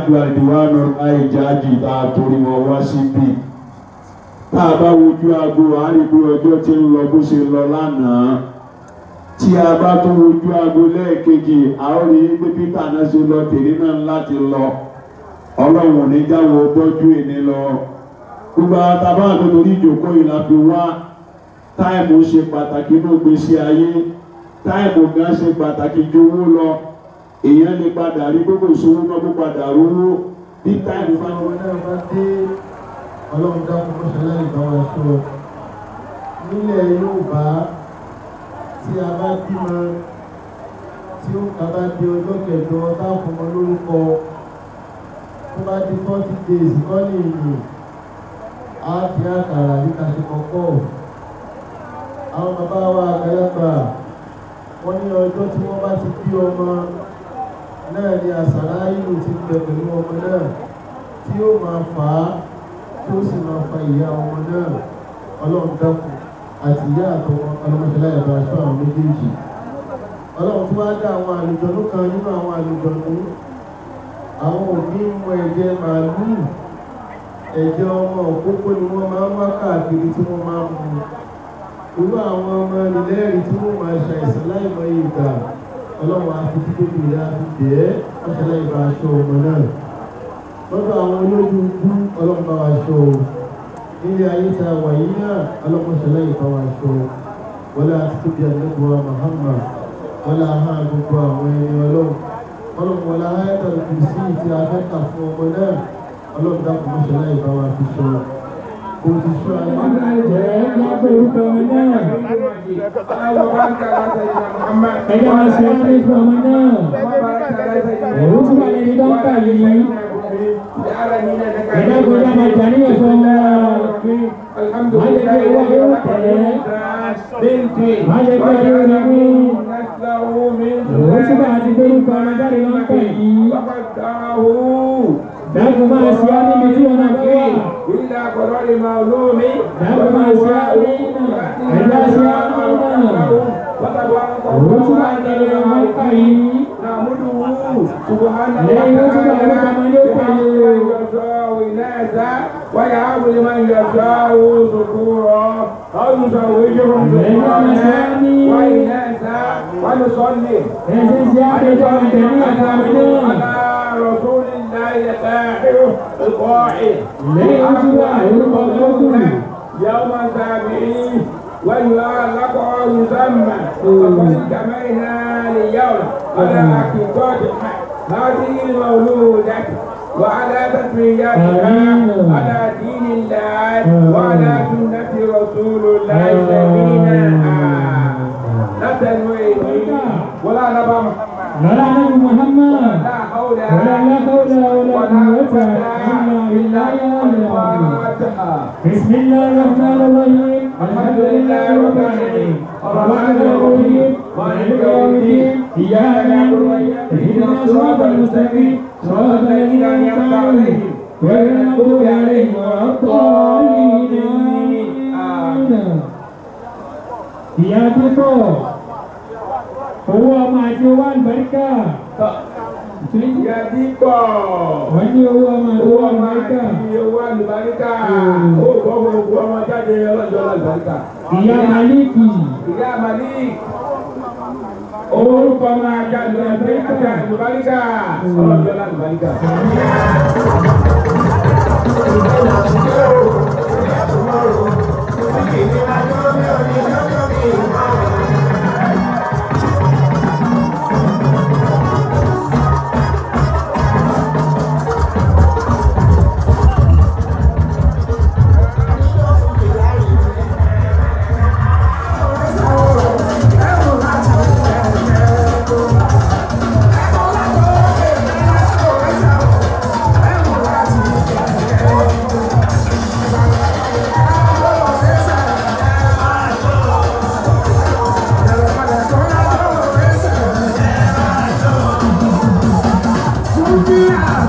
alájọ àdìwánù àìjájì tá a torí wọn wá síbí tá a bá wojú aago àárígbó ọjọ́ tí ń lọ bó ṣe lọ lánàá tí a bá tó wojú aago lẹ́ẹ̀kejì a ó rí pé Peter náà ṣe lọ tèmi náà láti lọ ọlọ́run ní jáwọ́ bọ́jú ìní lọ gbogbo àtàbà tó torí ìjòkó ìlà fi wá táìmù ṣe pàtàkì ní ìgbésí ayé táìmù gan ṣe pàtàkì ju owó lọ èèyàn lè padà rí gbogbo ìṣòwò náà kó padà rówó bí táìmù bá wọn náà bá dé ọlọ́run dákun kó ṣẹlẹ̀ ìbáwá ẹ̀ṣọ́ nílẹ̀ Yorùbá tí a bá bímọ tí ó kàbá di ọjọ́ kẹjọ táwọn ọmọ lórúkọ tó bá di 40 days kọ́ ní ìlú á fi àkàrà níta ṣe kọ́kọ́ àwọn bàbá wa àgbàlagbà wọ́n ní ọjọ́ tí wọ́n bá ti bí ọmọ náà ni àṣàrá ìlú ti bẹ̀ pẹ̀lú ọmọ náà tí ó máa fà á tí ó sì máa fa ìyá ọmọ náà ọlọ́run dákun àti ìyá àtọmọ ọlọ́mọdélá ẹ̀bá aṣọ àwọn méjèèjì ọlọ́run tó wá dá àwọn àlùjọ̀nú kan nínú àwọn àlùjọ̀nú àwọn òbí mọ ẹ̀jẹ̀ màálù ẹ̀jẹ̀ ọmọ òpópó ni wọ́n máa ń wá káàkiri tí wọ́n máa ń mu irú àwọn ọmọ ìlẹ́rìí tí wọ́n máa ṣàìsàn láìmọ̀ ìgbà ọlọ́run àti títóbi ìyá fi bẹ́ẹ̀ ọ̀ṣẹ̀lẹ̀ ìbá aṣọ ọmọ náà lọ́dọ̀ àwọn olójú ikú ọlọ́run bá wa ṣọ nílé ayé tá a wà yìí náà ọlọ́run ṣẹlẹ̀ ìbá wa ṣọ wọlé àti tóbi àdébùwà Muhammad wọlé ahọ́n gbogbo àwọn ẹni ọlọ́run wọlé ayétọ̀ kìrìsì tí a fẹ́ kà fún ọmọ náà ọlọ́run dákun ṣẹlẹ̀ ìbá wa fi ṣọ kò ti ṣọ ayé. ẹ̀jẹ̀ máa ṣe ọ́nì fún ọmọ náà. òun tún wà lẹ́ni tó ń kà yìí. ẹ̀dá gbọ́dọ̀ máa jà ní ẹ̀fọ́ wọn. má jẹ́ kí owó yóò tẹ̀lé. má jẹ́ kí owó yóò mú. òun tún bá ti gbé orúkọ ọmọ jáde ló ń kà yìí. dákun máa ṣe á níbi tí wọn náà bá wà. dákun máa ṣe á ní ẹ̀dá ṣe á ní náà. òun tún bá tẹ̀lé ọmọ kà yìí. lẹ́yìn ó tún bá orúkọ ọmọ yóò tẹ̀lé. ويهب لمن يشاء ذكورا أو يزوجهم ذكرانا وإناثا ونصلي على رسول الله الطاهر القائل يوم سابعين ويعلق يسمى وقد اجتمعنا اليوم على عقيدة هذه المولودة وعلى تسميتها على دين الله وعلى سنة رسول الله سبيلا لا تنويه ولا نبى محمد لا حول ولا قوة إلا بالله. بسم الله الرحمن الرحيم الحمد لله رب العالمين الرحمن الرحيم مالك يوم الدين إياك نعبد وإياك اهدنا الصراط المستقيم صراط الذين أنعمت عليهم غير المغضوب عليهم ولا الضالين. ìyá pípọ̀ owó ọmọ àti owó àlùbáríkà. ìyá pípọ̀ wọ́n ní owó ọmọ àti owó àlùbáríkà. owó àlùbáríkà ó gbọ́ gbogbo ọmọ jáde ọlọ́jọ́ àlùbáríkà. ìyá Maliki. ìyá Malik orúkọ máa jáde àlùbáríkà ọlọ́jọ́ àlùbáríkà. Yeah.